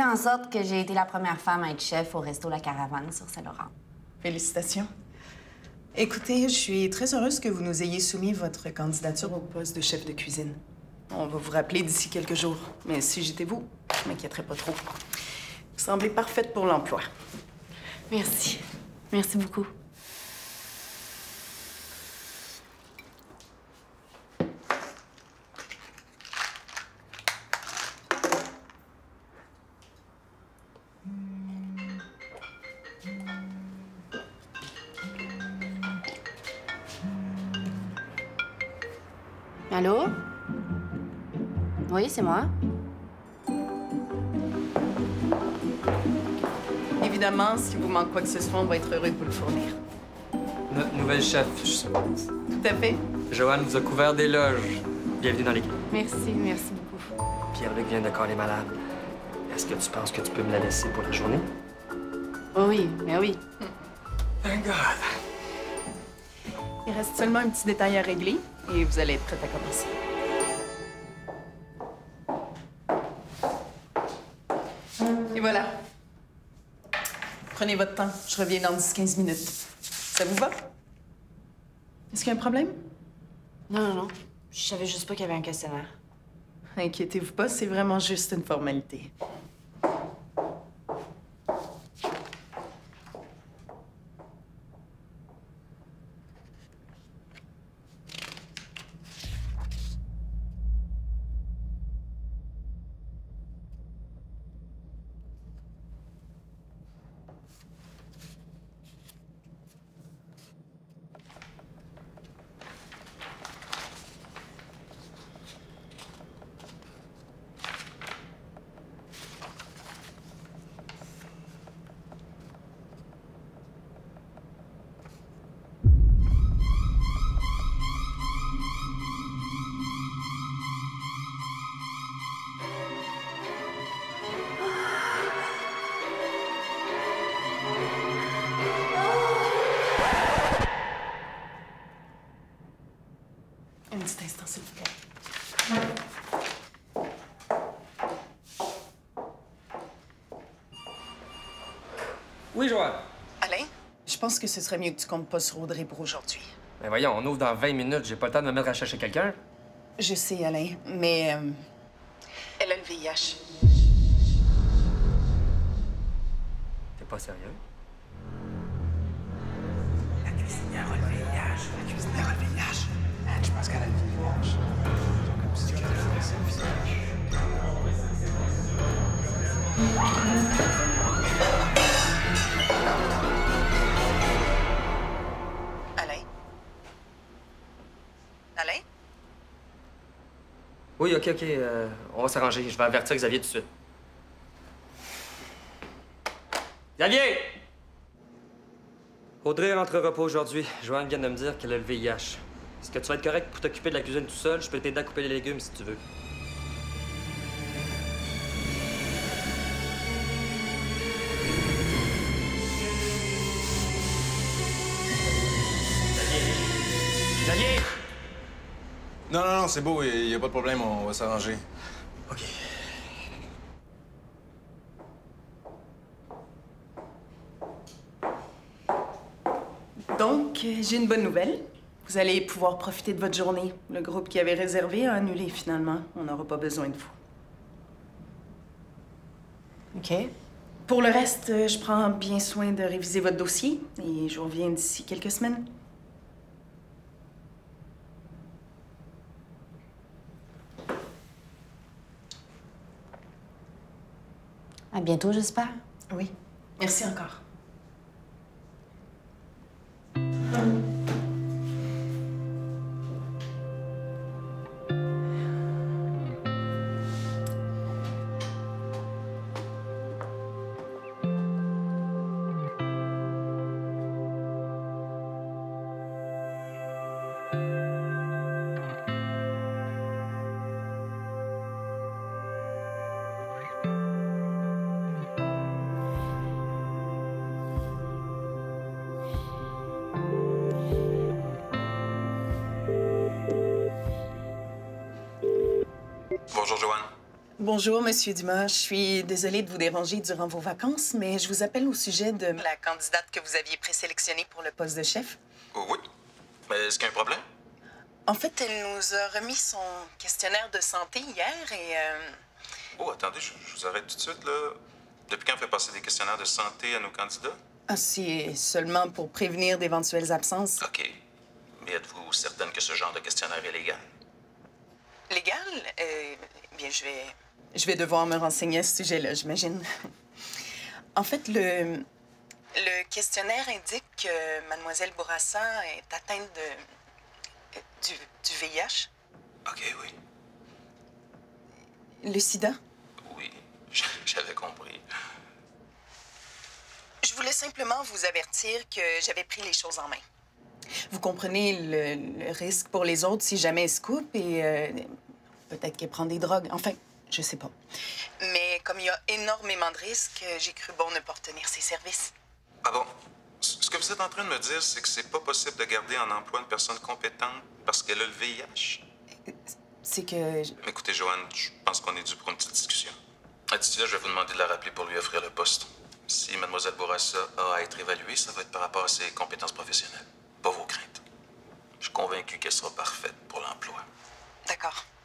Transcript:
en sorte que j'ai été la première femme à être chef au resto La Caravane sur Saint-Laurent. Félicitations. Écoutez, je suis très heureuse que vous nous ayez soumis votre candidature au poste de chef de cuisine. On va vous rappeler d'ici quelques jours. Mais si j'étais vous, je m'inquiéterais pas trop. Vous semblez parfaite pour l'emploi. Merci. Merci beaucoup. Allô? Oui, c'est moi. Évidemment, si vous manque quoi que ce soit, on va être heureux de vous le fournir. Notre nouvelle chef, je suppose. Tout à fait. Joanne vous a couvert des loges. Bienvenue dans l'équipe. Merci beaucoup. Pierre-Luc vient de corps les malades. Est-ce que tu penses que tu peux me la laisser pour la journée? Oh oui, mais oui. Thank God. Il reste seulement un petit détail à régler et vous allez être prête à commencer. Et voilà. Prenez votre temps. Je reviens dans 10-15 minutes. Ça vous va? Est-ce qu'il y a un problème? Non. Je savais juste pas qu'il y avait un questionnaire. Inquiétez-vous pas, c'est vraiment juste une formalité. Un petit instant, s'il vous plaît. Oui, Joanne. Alain, je pense que ce serait mieux que tu comptes pas sur Audrey pour aujourd'hui. Mais voyons, on ouvre dans 20 minutes. J'ai pas le temps de me mettre à chercher quelqu'un. Je sais, Alain, mais... elle a le VIH. T'es pas sérieux? La cuisinière a le VIH. La cuisinière a le VIH. Je pense qu'elle a le VIH. Comme si tu avais ça le visage. Alain? Alain? Oui, OK. On va s'arranger. Je vais avertir Xavier tout de suite. Xavier! Audrey rentrera pas aujourd'hui. Joanne vient de me dire qu'elle a le VIH. Est-ce que tu vas être correct pour t'occuper de la cuisine tout seul? Je peux t'aider à couper les légumes si tu veux. Xavier! Non, c'est beau, il n'y a pas de problème, on va s'arranger. OK. Donc, j'ai une bonne nouvelle. Vous allez pouvoir profiter de votre journée. Le groupe qui avait réservé a annulé finalement. On n'aura pas besoin de vous. OK. Pour le reste, je prends bien soin de réviser votre dossier et je reviens d'ici quelques semaines. À bientôt, j'espère. Oui. Merci encore. Bonjour, Monsieur Dumas. Je suis désolée de vous déranger durant vos vacances, mais je vous appelle au sujet de la candidate que vous aviez présélectionnée pour le poste de chef. Oh, oui. Mais est-ce qu'il y a un problème? En fait, elle nous a remis son questionnaire de santé hier et... Oh, attendez, je vous arrête tout de suite, là. Depuis quand on fait passer des questionnaires de santé à nos candidats? Ah, c'est seulement pour prévenir d'éventuelles absences. OK. Mais êtes-vous certaine que ce genre de questionnaire est légal? Légal? Bien, je vais devoir me renseigner à ce sujet-là, j'imagine. En fait, le questionnaire indique que Mademoiselle Bourassa est atteinte du VIH. OK, oui. Le sida? Oui, j'avais compris. Je voulais simplement vous avertir que j'avais pris les choses en main. Vous comprenez le risque pour les autres si jamais elle se coupe et peut-être qu'elle prend des drogues. Enfin, je sais pas. Mais comme il y a énormément de risques, j'ai cru bon ne pas retenir ses services. Ah bon? Ce que vous êtes en train de me dire, c'est que c'est pas possible de garder en emploi une personne compétente parce qu'elle a le VIH? C'est que... Écoutez, Joanne, je pense qu'on est dû pour une petite discussion. D'ici là, je vais vous demander de la rappeler pour lui offrir le poste. Si Mademoiselle Bourassa a à être évaluée, ça va être par rapport à ses compétences professionnelles, pas vos craintes. Je suis convaincu qu'elle sera parfaite pour l'emploi. D'accord.